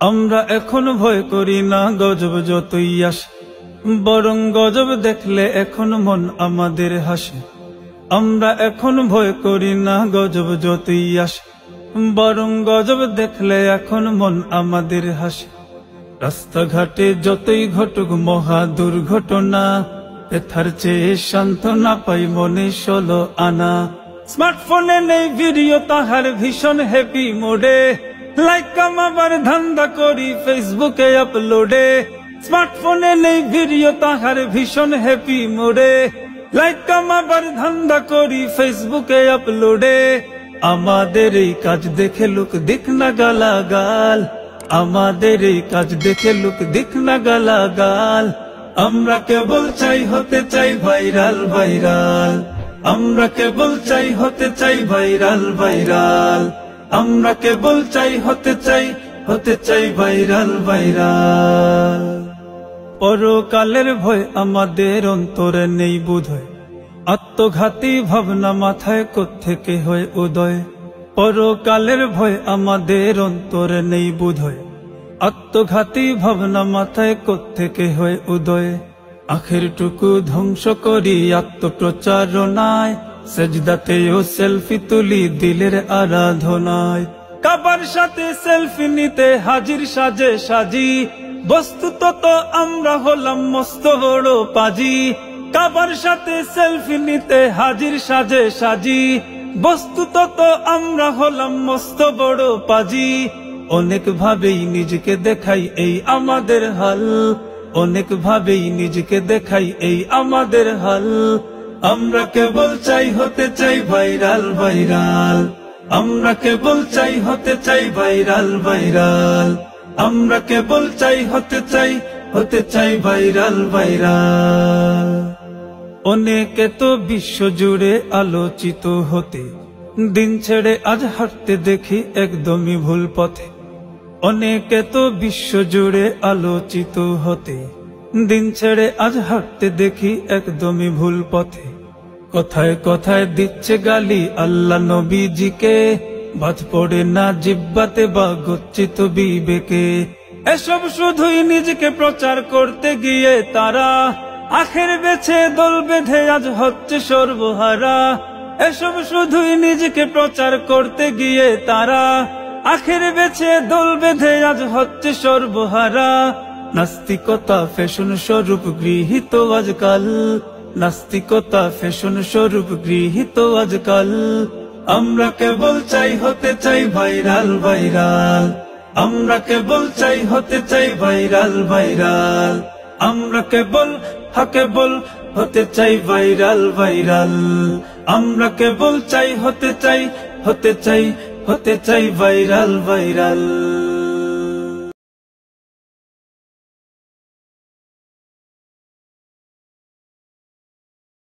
আমরা এখন ভয় করি না গজব যতই আসে, বরং গজব দেখলে এখন মন আমাদের হাসে। আমরা এখন ভয় করি না গজব যতই আসে, বরং গজব দেখলে এখন মন আমাদের হাসে। রাস্তাঘাটে যতই ঘটুক মহা দুর্ঘটনা, এথার চেয়ে সান্ত্বনা পাই মনে 16 আনা। স্মার্টফোনে নেই ভিডিও তাহার ভীষণ হ্যাপি মোডে, লাইক কামাবার ধান্দা করি ফেসবুকে আপলোডে। স্মার্টফোনে নেই ভিডিও তাহার ভীষণ হ্যাপি মোডে, লাইক কামাবার ধান্দা করি ফেসবুকে আপলোডে। আমাদের এই কাজ দেখে লোক দিক না গালাগাল, আমাদের এই কাজ দেখে লোক দিক না গালাগাল। আমরা কেবল চাই হতে চাই ভাইরাল ভাইরাল, আমরা কেবল চাই হতে চাই ভাইরাল ভাইরাল, আমরা কেবল চাই হতে চাই ভাইরাল ভাইরাল। পরকালের ভয় আমাদের অন্তরে নেই বোধহয়, আত্মঘাতী ভাবনা মাথায় কোত্থেকে হয় উদয়। পরকালের ভয় আমাদের অন্তরে নেই বোধহয়, আত্মঘাতী ভাবনা মাথায় কোত্থেকে হয় উদয়। আখের টুকু ধ্বংস করি আত্মপ্রচারণায়, সেজদাতেও সেলফি তুলি দিলের আরাধনায়। কাবার সাথে সেলফি নিতে হাজির সাজে সাজি, বস্তুত তো আমরা হলাম মস্ত বড় পাজি। কাবার সাথে সেলফি নিতে হাজির সাজে সাজি, বস্তুত তো আমরা হলাম মস্ত বড় পাজি। অনেক ভাবেই নিজেকে দেখাই এই আমাদের হাল, অনেক ভাবেই নিজেকে দেখাই এই আমাদের হাল। আমরা কেবল চাই হতে চাই ভাইরাল ভাইরাল, আমরা কেবল চাই হতে চাই ভাইরাল ভাইরাল, আমরা কেবল চাই হতে চাই ভাইরাল ভাইরাল। অনেকে তো বিশ্ব জুড়ে আলোচিত হতে, দিন ছেড়ে আজ হাঁটতে দেখি একদমই ভুল পথে। অনেকে তো বিশ্ব জুড়ে আলোচিত হতে, দিন ছেড়ে আজ হাঁটতে দেখি একদমই ভুল পথে। কথায় কথায় দিচ্ছে গালি আল্লাহ নবীজিকে, বাদ পড়ে না জিব্বাতে বা গচ্ছিত বিবেকে। এসব শুধুই নিজেকে প্রচার করতে গিয়ে তারা, আখের বেছে দল বেঁধে আজ হচ্ছে সর্বহারা। এসব শুধুই নিজেকে প্রচার করতে গিয়ে তারা, আখের বেছে দল বেঁধে আজ হচ্ছে সর্বহারা। নাস্তিকতা ফ্যাশন স্বরূপ গৃহীত আজকাল, নাস্তিকতা ফ্যাশন স্বরূপ গৃহীত আজকাল। আমরা কেবল চাই হতে চাই ভাইরাল ভাইরাল, আমরা কেবল চাই হতে চাই ভাইরাল ভাইরাল, আমরা কেবল হতে চাই ভাইরাল ভাইরাল, আমরা কেবল চাই হতে চাই ভাইরাল ভাইরাল।